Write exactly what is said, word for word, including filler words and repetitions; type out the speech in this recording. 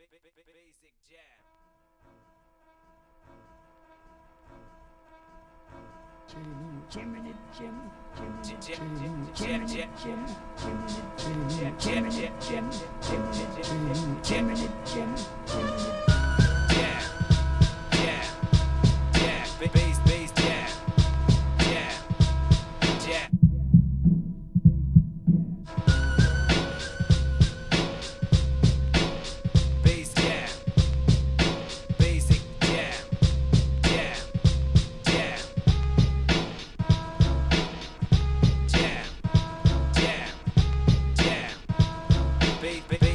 BasicJam. Chim, chimney, chim, chim, Jam, chim, jam, chimney, jam, chim, chimney, jam, chim, jam, chimney, jam, chim, chimney, chim, chimney. Jam, jam, jam, bass, bass, jam, jam, jam. Bass jam, basic jam, jam, jam, jam, jam, jam, bass, bass.